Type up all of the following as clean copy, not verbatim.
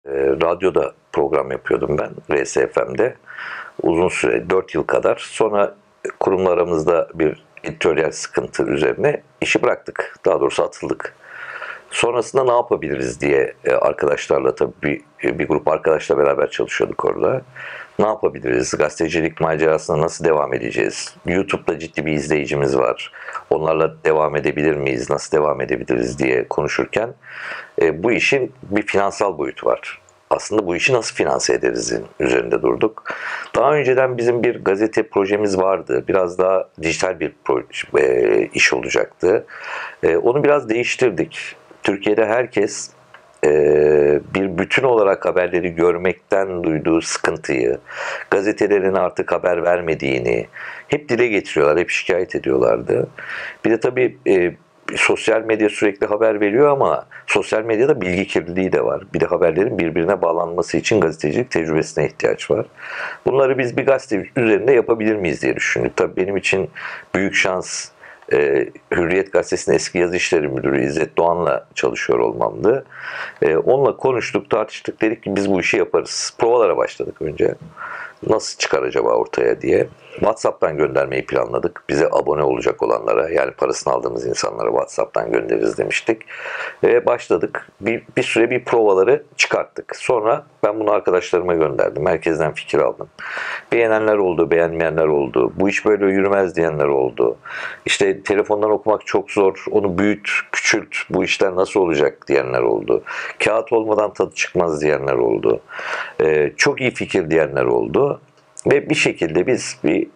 Radyoda program yapıyordum ben RSFM'de uzun süre 4 yıl kadar. Sonra kurumlarımızda bir editoryal sıkıntı üzerine işi bıraktık. Daha doğrusu atıldık. Sonrasında ne yapabiliriz diye arkadaşlarla tabii bir grup arkadaşla beraber çalışıyorduk orada. Ne yapabiliriz? Gazetecilik macerasına nasıl devam edeceğiz? YouTube'da ciddi bir izleyicimiz var. Onlarla devam edebilir miyiz? Nasıl devam edebiliriz diye konuşurken bu işin bir finansal boyutu var. Aslında bu işi nasıl finanse ederizin üzerinde durduk. Daha önceden bizim bir gazete projemiz vardı. Biraz daha dijital bir iş olacaktı. Onu biraz değiştirdik. Türkiye'de herkes bir bütün olarak haberleri görmekten duyduğu sıkıntıyı, gazetelerin artık haber vermediğini hep dile getiriyorlar, hep şikayet ediyorlardı. Bir de tabii sosyal medya sürekli haber veriyor ama sosyal medyada bilgi kirliliği de var. Bir de haberlerin birbirine bağlanması için gazetecilik tecrübesine ihtiyaç var. Bunları biz bir gazete üzerinde yapabilir miyiz diye düşündük. Tabii benim için büyük şans Hürriyet Gazetesi'nin eski yazı işleri müdürü İzzet Doğan'la çalışıyor olmamdı. Onunla konuştuk, tartıştık, dedik ki biz bu işi yaparız. Provalara başladık önce. Nasıl çıkar acaba ortaya diye. WhatsApp'tan göndermeyi planladık. Bize abone olacak olanlara, yani parasını aldığımız insanlara WhatsApp'tan göndeririz demiştik. Başladık. Bir süre bir provaları çıkarttık. Sonra ben bunu arkadaşlarıma gönderdim. Herkesten fikir aldım. Beğenenler oldu, beğenmeyenler oldu. Bu iş böyle yürümez diyenler oldu. İşte telefondan okumak çok zor, onu büyüt, küçült, bu işler nasıl olacak diyenler oldu. Kağıt olmadan tadı çıkmaz diyenler oldu. Çok iyi fikir diyenler oldu. Ve bir şekilde biz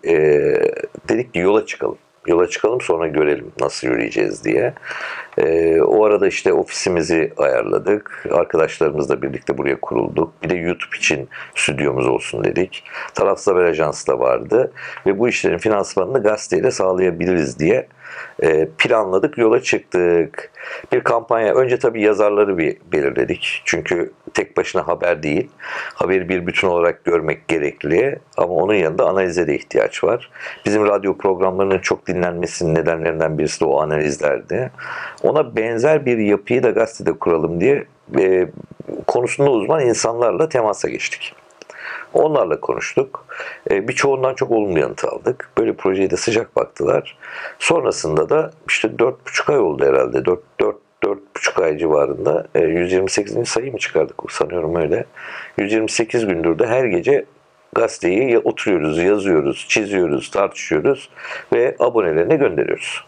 dedik ki yola çıkalım. Yola çıkalım, sonra görelim nasıl yürüyeceğiz diye. O arada işte ofisimizi ayarladık. Arkadaşlarımızla birlikte buraya kurulduk. Bir de YouTube için stüdyomuz olsun dedik. Tarafsız haber ajansı da vardı. Ve bu işlerin finansmanını gazeteyle sağlayabiliriz diye planladık, yola çıktık. Bir kampanya, önce tabii yazarları belirledik. Çünkü tek başına haber değil, haberi bir bütün olarak görmek gerekli ama onun yanında analize de ihtiyaç var. Bizim radyo programlarının çok dinlenmesinin nedenlerinden birisi de o analizlerdi. Ona benzer bir yapıyı da gazetede kuralım diye konusunda uzman insanlarla temasa geçtik. Onlarla konuştuk. Birçoğundan çok olumlu yanıt aldık. Böyle projeye de sıcak baktılar. Sonrasında da işte 4,5 ay oldu herhalde. 4,5 ay civarında 128. sayı mı çıkardık sanıyorum öyle. 128 gündür de her gece gazeteyi oturuyoruz, yazıyoruz, çiziyoruz, tartışıyoruz ve abonelerine gönderiyoruz.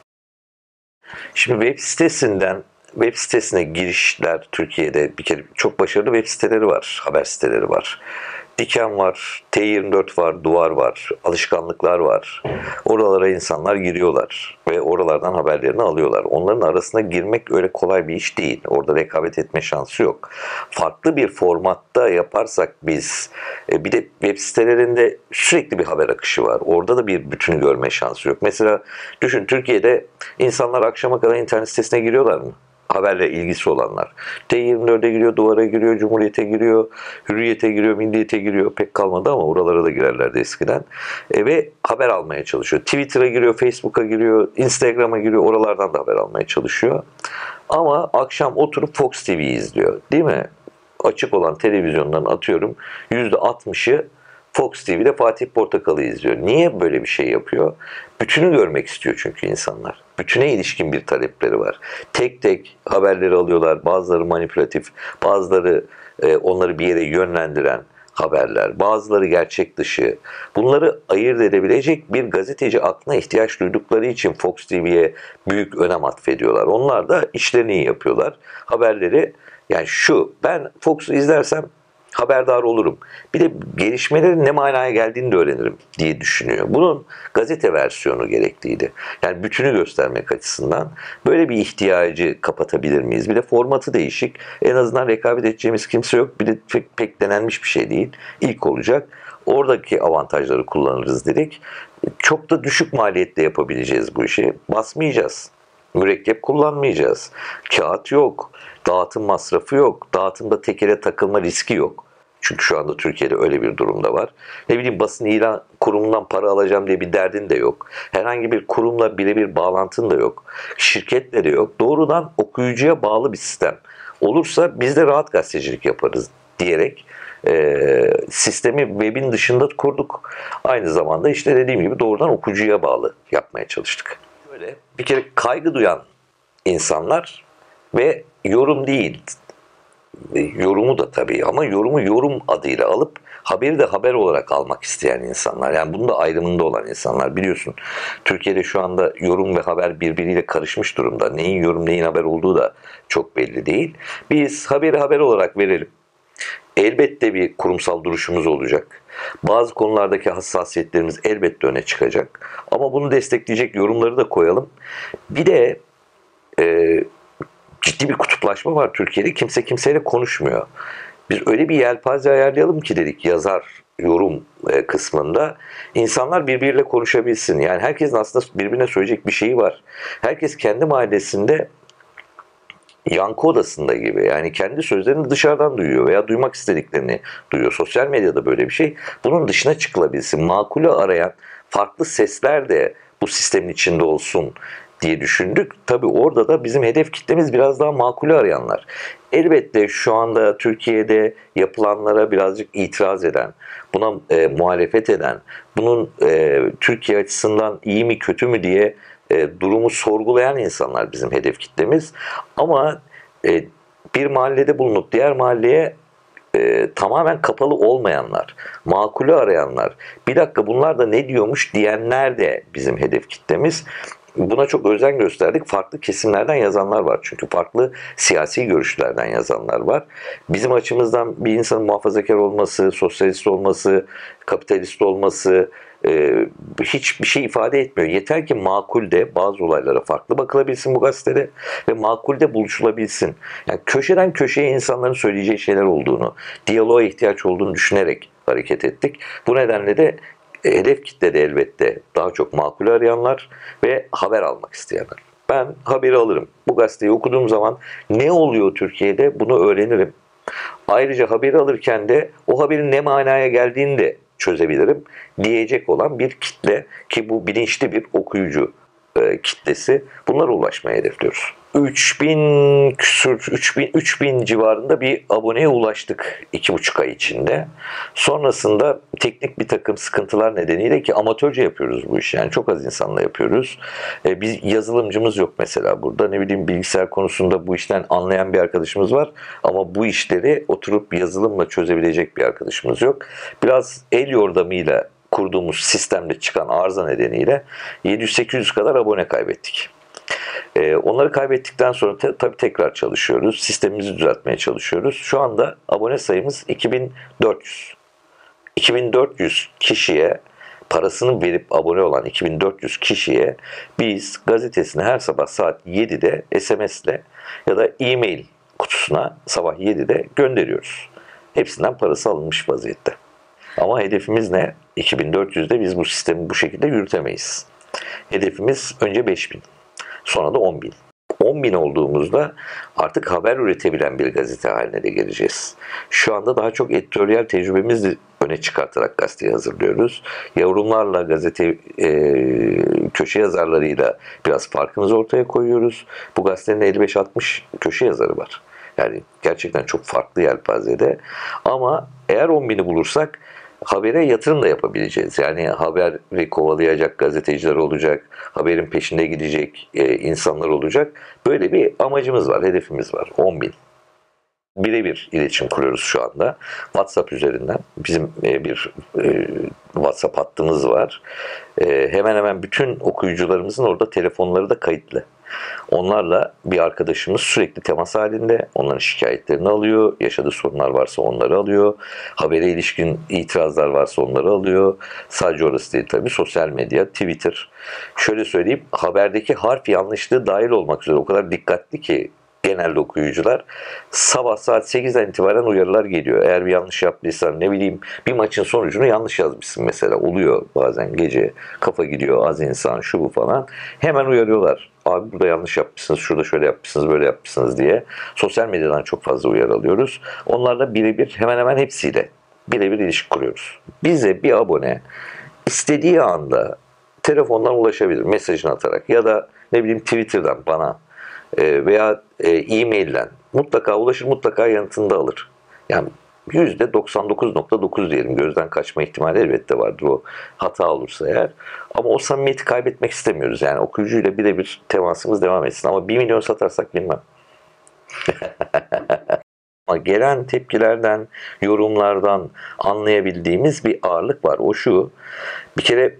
Şimdi web sitesine girişler Türkiye'de bir kere çok başarılı web siteleri var, haber siteleri var. Diken var, T24 var, Duvar var, alışkanlıklar var. Oralara insanlar giriyorlar ve oralardan haberlerini alıyorlar. Onların arasına girmek öyle kolay bir iş değil. Orada rekabet etme şansı yok. Farklı bir formatta yaparsak biz, bir de web sitelerinde sürekli bir haber akışı var. Orada da bir bütünü görme şansı yok. Mesela düşün, Türkiye'de insanlar akşama kadar internet sitesine giriyorlar mı? Haberle ilgisi olanlar. T24'e giriyor, Duvar'a giriyor, Cumhuriyet'e giriyor, Hürriyet'e giriyor, Milliyet'e giriyor. Pek kalmadı ama oralara da girerlerdi eskiden. Ve haber almaya çalışıyor. Twitter'a giriyor, Facebook'a giriyor, Instagram'a giriyor. Oralardan da haber almaya çalışıyor. Ama akşam oturup Fox TV'yi izliyor. Değil mi? Açık olan televizyondan atıyorum %60'ı Fox TV'de Fatih Portakal'ı izliyor. Niye böyle bir şey yapıyor? Bütünü görmek istiyor çünkü insanlar. Bütüne ilişkin bir talepleri var. Tek tek haberleri alıyorlar. Bazıları manipülatif, bazıları onları bir yere yönlendiren haberler, bazıları gerçek dışı. Bunları ayırt edebilecek bir gazeteci aklına ihtiyaç duydukları için Fox TV'ye büyük önem atfediyorlar. Onlar da işlerini iyi yapıyorlar. Haberleri, yani ben Fox'u izlersem haberdar olurum. Bir de gelişmelerin ne manaya geldiğini de öğrenirim diye düşünüyor. Bunun gazete versiyonu gerekliydi. Yani bütünü göstermek açısından böyle bir ihtiyacı kapatabilir miyiz? Bir de formatı değişik. En azından rekabet edeceğimiz kimse yok. Bir de pek denenmiş bir şey değil. İlk olacak. Oradaki avantajları kullanırız dedik. Çok da düşük maliyetle yapabileceğiz bu işi. Basmayacağız. Mürekkep kullanmayacağız. Kağıt yok. Dağıtım masrafı yok. Dağıtımda tekere takılma riski yok. Çünkü şu anda Türkiye'de öyle bir durumda var. Ne bileyim, basın ilan kurumundan para alacağım diye bir derdin de yok. Herhangi bir kurumla birebir bağlantın da yok. Şirketle de yok. Doğrudan okuyucuya bağlı bir sistem olursa biz de rahat gazetecilik yaparız diyerek sistemi webin dışında kurduk. Aynı zamanda işte dediğim gibi doğrudan okuyucuya bağlı yapmaya çalıştık. Böyle bir kere kaygı duyan insanlar ve yorum değil, yorumu da tabii ama yorumu yorum adıyla alıp haberi de haber olarak almak isteyen insanlar. Yani bunun da ayrımında olan insanlar. Biliyorsun Türkiye'de şu anda yorum ve haber birbiriyle karışmış durumda. Neyin yorum neyin haber olduğu da çok belli değil. Biz haberi haber olarak verelim. Elbette bir kurumsal duruşumuz olacak. Bazı konulardaki hassasiyetlerimiz elbette öne çıkacak. Ama bunu destekleyecek yorumları da koyalım. Bir de ciddi bir kutuplaşma var Türkiye'de. Kimse kimseyle konuşmuyor. Biz öyle bir yelpaze ayarlayalım ki dedik yazar yorum kısmında insanlar birbiriyle konuşabilsin. Yani herkesin aslında birbirine söyleyecek bir şeyi var. Herkes kendi mahallesinde yankı odasında gibi, yani kendi sözlerini dışarıdan duyuyor veya duymak istediklerini duyuyor. Sosyal medyada böyle bir şey. Bunun dışına çıkılabilsin. Makulü arayan farklı sesler de bu sistemin içinde olsun diye düşündük. Tabii orada da bizim hedef kitlemiz biraz daha makulü arayanlar. Elbette şu anda Türkiye'de yapılanlara birazcık itiraz eden, buna muhalefet eden, bunun Türkiye açısından iyi mi kötü mü diye durumu sorgulayan insanlar bizim hedef kitlemiz. Ama bir mahallede bulunup diğer mahalleye tamamen kapalı olmayanlar, makulü arayanlar, bir dakika bunlar da ne diyormuş diyenler de bizim hedef kitlemiz. Buna çok özen gösterdik. Farklı kesimlerden yazanlar var. Çünkü farklı siyasi görüşlerden yazanlar var. Bizim açımızdan bir insanın muhafazakar olması, sosyalist olması, kapitalist olması hiçbir şey ifade etmiyor. Yeter ki makulde bazı olaylara farklı bakılabilsin bu gazetede ve makulde buluşulabilsin. Yani köşeden köşeye insanların söyleyeceği şeyler olduğunu, diyaloğa ihtiyaç olduğunu düşünerek hareket ettik. Bu nedenle de hedef kitle de elbette daha çok makul arayanlar ve haber almak isteyenler. Ben haberi alırım. Bu gazeteyi okuduğum zaman ne oluyor Türkiye'de bunu öğrenirim. Ayrıca haberi alırken de o haberin ne manaya geldiğini de çözebilirim diyecek olan bir kitle ki bu bilinçli bir okuyucu kitlesi. Bunlara ulaşmaya hedefliyoruz. 3000 küsur, 3000 civarında bir aboneye ulaştık 2,5 ay içinde. Sonrasında teknik bir takım sıkıntılar nedeniyle ki amatörce yapıyoruz bu işi. Yani çok az insanla yapıyoruz. Biz yazılımcımız yok mesela burada. Ne bileyim bilgisayar konusunda bu işten anlayan bir arkadaşımız var. Ama bu işleri oturup yazılımla çözebilecek bir arkadaşımız yok. Biraz el yordamıyla kurduğumuz sistemde çıkan arıza nedeniyle 700-800 kadar abone kaybettik. Onları kaybettikten sonra tabii tekrar çalışıyoruz. Sistemimizi düzeltmeye çalışıyoruz. Şu anda abone sayımız 2400. 2400 kişiye parasını verip abone olan 2400 kişiye biz gazetesini her sabah saat 7'de SMS'le ya da e-mail kutusuna sabah 7'de gönderiyoruz. Hepsinden parası alınmış vaziyette. Ama hedefimiz ne? 2400'de biz bu sistemi bu şekilde yürütemeyiz. Hedefimiz önce 5000. Sonra da 10.000. 10.000 olduğumuzda artık haber üretebilen bir gazete haline de geleceğiz. Şu anda daha çok editoryal tecrübemizi öne çıkartarak gazeteyi hazırlıyoruz. Yorumlarla gazete köşe yazarlarıyla biraz farkımızı ortaya koyuyoruz. Bu gazetenin 55-60 köşe yazarı var. Yani gerçekten çok farklı yelpazede. Ama eğer 10.000'i bulursak habere yatırım da yapabileceğiz. Yani haberi kovalayacak gazeteciler olacak, haberin peşinde gidecek insanlar olacak. Böyle bir amacımız var, hedefimiz var. 10.000. Birebir iletişim kuruyoruz şu anda. WhatsApp üzerinden. Bizim bir WhatsApp hattımız var. Hemen hemen bütün okuyucularımızın orada telefonları da kayıtlı. Onlarla bir arkadaşımız sürekli temas halinde. Onların şikayetlerini alıyor. Yaşadığı sorunlar varsa onları alıyor. Habere ilişkin itirazlar varsa onları alıyor. Sadece orası değil tabii. Sosyal medya, Twitter. Şöyle söyleyeyim. Haberdeki harf yanlışlığı dahil olmak üzere o kadar dikkatli ki genelde okuyucular sabah saat 8'den itibaren uyarılar geliyor. Eğer bir yanlış yaptıysan ne bileyim bir maçın sonucunu yanlış yazmışsın mesela. Oluyor bazen gece kafa gidiyor az insan şu bu falan. Hemen uyarıyorlar. Abi burada yanlış yapmışsınız, şurada şöyle yapmışsınız, böyle yapmışsınız diye. Sosyal medyadan çok fazla uyarı alıyoruz. Onlarla birebir hemen hemen hepsiyle birebir ilişki kuruyoruz. Bize bir abone istediği anda telefondan ulaşabilir mesajını atarak ya da ne bileyim Twitter'dan bana veya e-mail'den mutlaka ulaşır, mutlaka yanıtını da alır. Yani %99,9 diyelim. Gözden kaçma ihtimali elbette vardır o hata olursa eğer. Ama o samimiyeti kaybetmek istemiyoruz. Yani okuyucuyla birebir temasımız devam etsin. Ama 1 milyon satarsak bilmem. Ama gelen tepkilerden, yorumlardan anlayabildiğimiz bir ağırlık var. O şu, bir kere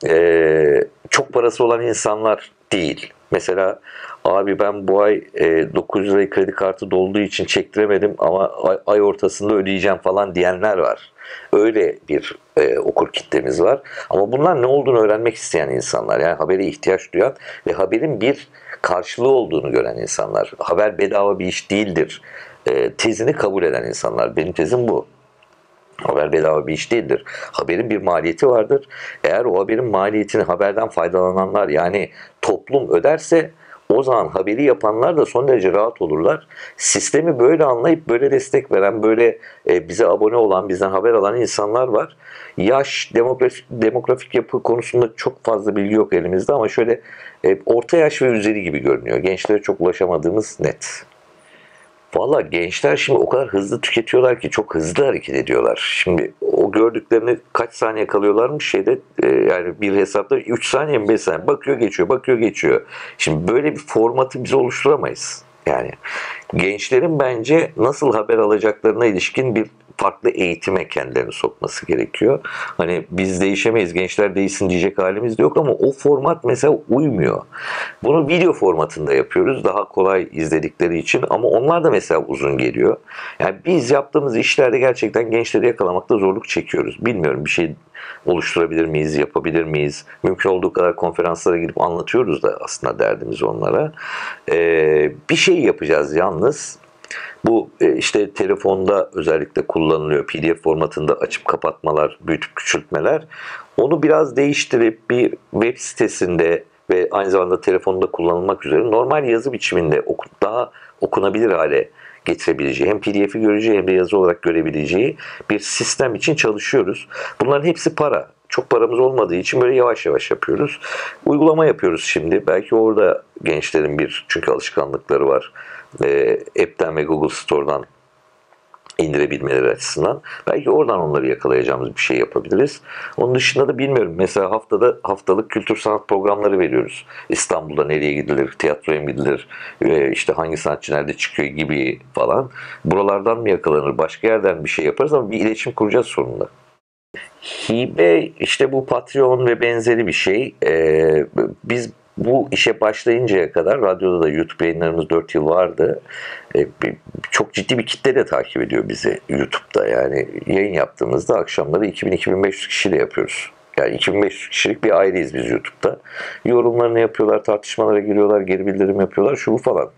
çok parası olan insanlar değil. Mesela abi ben bu ay 900 lirayı kredi kartı dolduğu için çektiremedim ama ay ortasında ödeyeceğim falan diyenler var. Öyle bir okur kitlemiz var. Ama bunlar ne olduğunu öğrenmek isteyen insanlar. Yani habere ihtiyaç duyan ve haberin bir karşılığı olduğunu gören insanlar. Haber bedava bir iş değildir tezini kabul eden insanlar. Benim tezim bu. Haber bedava bir iş değildir. Haberin bir maliyeti vardır. Eğer o haberin maliyetini haberden faydalananlar yani toplum öderse o zaman haberi yapanlar da son derece rahat olurlar. Sistemi böyle anlayıp böyle destek veren, böyle bize abone olan, bizden haber alan insanlar var. Yaş, demografik yapı konusunda çok fazla bilgi yok elimizde ama şöyle orta yaş ve üzeri gibi görünüyor. Gençlere çok ulaşamadığımız net. Valla gençler şimdi o kadar hızlı tüketiyorlar ki çok hızlı hareket ediyorlar. Şimdi o gördüklerini kaç saniye kalıyorlarmış şeyde yani bir hesapta 3 saniye mi 5 saniye bakıyor geçiyor bakıyor geçiyor. Şimdi böyle bir formatı biz oluşturamayız. Yani gençlerin bence nasıl haber alacaklarına ilişkin bir farklı eğitime kendilerini sokması gerekiyor. Hani biz değişemeyiz, gençler değişsin diyecek halimiz de yok ama o format mesela uymuyor. Bunu video formatında yapıyoruz daha kolay izledikleri için ama onlar da mesela uzun geliyor. Yani biz yaptığımız işlerde gerçekten gençleri yakalamakta zorluk çekiyoruz. Bilmiyorum bir şey oluşturabilir miyiz, yapabilir miyiz? Mümkün olduğu kadar konferanslara gidip anlatıyoruz da aslında derdimiz onlara. Bir şey yapacağız yalnız. Bu işte telefonda özellikle kullanılıyor. PDF formatında açıp kapatmalar, büyütüp küçültmeler. Onu biraz değiştirip bir web sitesinde ve aynı zamanda telefonda kullanılmak üzere normal yazı biçiminde daha okunabilir hale getirebileceği, hem PDF'i göreceği hem de yazı olarak görebileceği bir sistem için çalışıyoruz. Bunların hepsi para. Çok paramız olmadığı için böyle yavaş yavaş yapıyoruz. Uygulama yapıyoruz şimdi. Belki orada gençlerin çünkü alışkanlıkları var. App'ten ve Google Store'dan indirebilmeleri açısından. Belki oradan onları yakalayacağımız bir şey yapabiliriz. Onun dışında da bilmiyorum. Mesela haftalık kültür sanat programları veriyoruz. İstanbul'da nereye gidilir, tiyatroya mı gidilir, işte hangi sanatçı nerede çıkıyor gibi falan. Buralardan mı yakalanır, başka yerden bir şey yaparız ama bir iletişim kuracağız sonunda. Hibe işte bu Patreon ve benzeri bir şey. Biz bu işe başlayıncaya kadar radyoda da YouTube yayınlarımız 4 yıl vardı. Çok ciddi bir kitle de takip ediyor bizi YouTube'da. Yani yayın yaptığımızda akşamları 2000-2500 kişiyle yapıyoruz. Yani 2500 kişilik bir aileyiz biz YouTube'da. Yorumlarını yapıyorlar, tartışmalara giriyorlar, geri bildirim yapıyorlar, şu bu falan.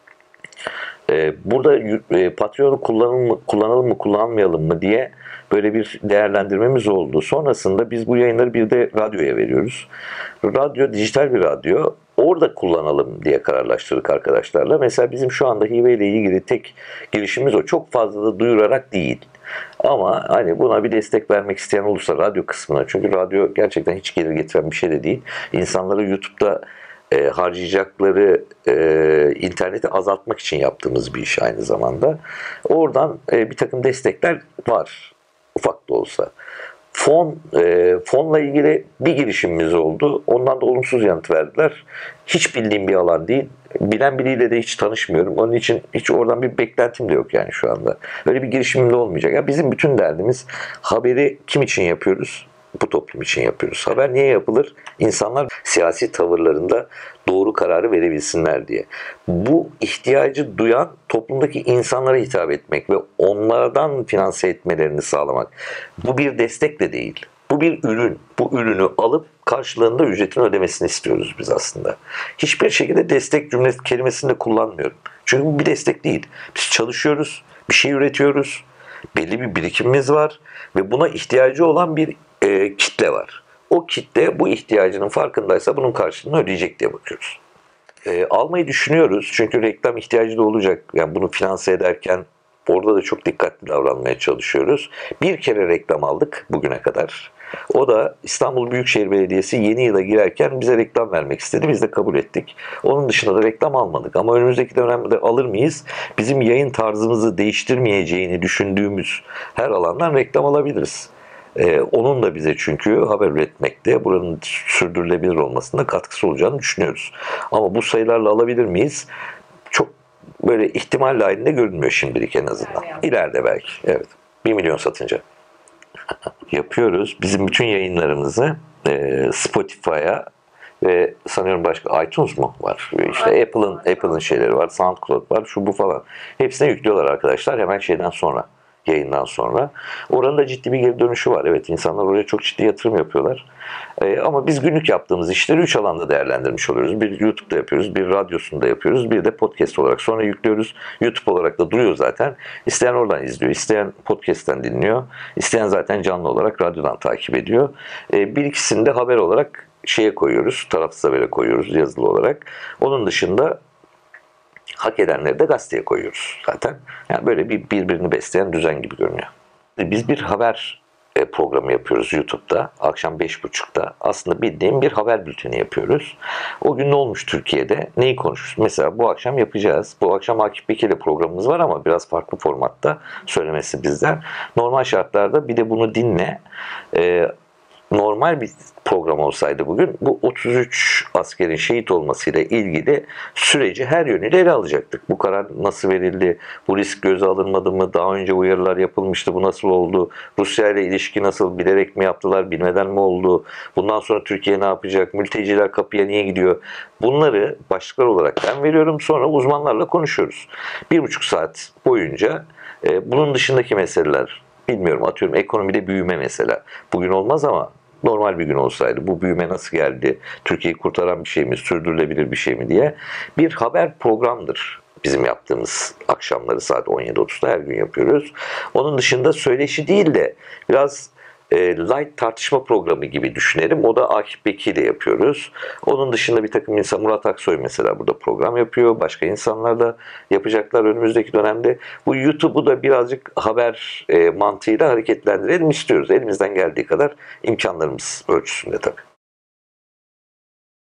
Burada Patreon'u kullanalım mı kullanmayalım mı diye böyle bir değerlendirmemiz oldu. Sonrasında biz bu yayınları bir de radyoya veriyoruz. Radyo dijital bir radyo. Orada kullanalım diye kararlaştırdık arkadaşlarla. Mesela bizim şu anda hibe ile ilgili tek girişimimiz o. Çok fazla da duyurarak değil. Ama hani buna bir destek vermek isteyen olursa radyo kısmına. Çünkü radyo gerçekten hiç gelir getiren bir şey de değil. İnsanları YouTube'da harcayacakları interneti azaltmak için yaptığımız bir iş aynı zamanda. Oradan bir takım destekler var. Ufak da olsa. Fonla ilgili bir girişimimiz oldu. Ondan da olumsuz yanıt verdiler. Hiç bildiğim bir alan değil. Bilen biriyle de hiç tanışmıyorum. Onun için hiç oradan bir beklentim de yok yani şu anda. Öyle bir girişimim de olmayacak. Ya bizim bütün derdimiz haberi kim için yapıyoruz? Bu toplum için yapıyoruz. Haber niye yapılır? İnsanlar siyasi tavırlarında doğru kararı verebilsinler diye. Bu ihtiyacı duyan toplumdaki insanlara hitap etmek ve onlardan finanse etmelerini sağlamak. Bu bir destek de değil. Bu bir ürün. Bu ürünü alıp karşılığında ücretini ödemesini istiyoruz biz aslında. Hiçbir şekilde destek kelimesini de kullanmıyorum. Çünkü bu bir destek değil. Biz çalışıyoruz, bir şey üretiyoruz, belli bir birikimimiz var ve buna ihtiyacı olan bir kitle var. O kitle bu ihtiyacının farkındaysa bunun karşılığını ödeyecek diye bakıyoruz. Almayı düşünüyoruz çünkü reklam ihtiyacı da olacak. Yani bunu finanse ederken orada da çok dikkatli davranmaya çalışıyoruz. Bir kere reklam aldık bugüne kadar. O da İstanbul Büyükşehir Belediyesi yeni yıla girerken bize reklam vermek istedi. Biz de kabul ettik. Onun dışında da reklam almadık. Ama önümüzdeki dönemde alır mıyız? Bizim yayın tarzımızı değiştirmeyeceğini düşündüğümüz her alandan reklam alabiliriz. Onun da bize çünkü haber üretmekte, buranın sürdürülebilir olmasında katkısı olacağını düşünüyoruz. Ama bu sayılarla alabilir miyiz? Çok böyle ihtimal halinde görünmüyor şimdilik en azından. İleride belki. Evet. 1 milyon satınca. Yapıyoruz. Bizim bütün yayınlarımızı Spotify'a ve sanıyorum başka iTunes mu var? İşte Apple'ın şeyleri var, SoundCloud var, şu bu falan. Hepsine yüklüyorlar arkadaşlar hemen şeyden sonra, yayından sonra. Oranın da ciddi bir geri dönüşü var. Evet, insanlar oraya çok ciddi yatırım yapıyorlar. Ama biz günlük yaptığımız işleri 3 alanda değerlendirmiş oluyoruz. Bir YouTube'da yapıyoruz, bir radyosunda yapıyoruz, bir de podcast olarak sonra yüklüyoruz. YouTube olarak da duruyor zaten. İsteyen oradan izliyor, isteyen podcast'ten dinliyor, isteyen zaten canlı olarak radyodan takip ediyor. Bir ikisini de haber olarak şeye koyuyoruz, tarafsız habere koyuyoruz yazılı olarak. Onun dışında hak edenleri de gazeteye koyuyoruz zaten. Yani böyle birbirini besleyen düzen gibi görünüyor. Biz bir haber programı yapıyoruz YouTube'da. Akşam 5.30'da. Aslında bildiğim bir haber bülteni yapıyoruz. O gün ne olmuş Türkiye'de? Neyi konuşuyoruz? Mesela bu akşam yapacağız. Bu akşam Akif Bekir'le programımız var ama biraz farklı formatta söylemesi bizden. Normal şartlarda bir de bunu dinle. Normal bir program olsaydı bugün bu 33 askerin şehit olmasıyla ilgili süreci her yönüyle ele alacaktık. Bu karar nasıl verildi? Bu risk göze alınmadı mı? Daha önce uyarılar yapılmıştı. Bu nasıl oldu? Rusya ile ilişki nasıl? Bilerek mi yaptılar? Bilmeden mi oldu? Bundan sonra Türkiye ne yapacak? Mülteciler kapıya niye gidiyor? Bunları başlıklar olarak ben veriyorum. Sonra uzmanlarla konuşuyoruz. 1,5 saat boyunca bunun dışındaki meseleler, bilmiyorum, atıyorum ekonomide büyüme mesela. Bugün olmaz ama normal bir gün olsaydı bu büyüme nasıl geldi, Türkiye'yi kurtaran bir şey mi, sürdürülebilir bir şey mi diye bir haber programdır bizim yaptığımız akşamları saat 17.30'da her gün yapıyoruz. Onun dışında söyleşi değil de biraz light tartışma programı gibi düşünelim. O da Akif Bekir'le yapıyoruz. Onun dışında bir takım insan, Murat Aksoy mesela burada program yapıyor. Başka insanlar da yapacaklar önümüzdeki dönemde. Bu YouTube'u da birazcık haber mantığıyla hareketlendirelim istiyoruz. Elimizden geldiği kadar imkanlarımız ölçüsünde tabii.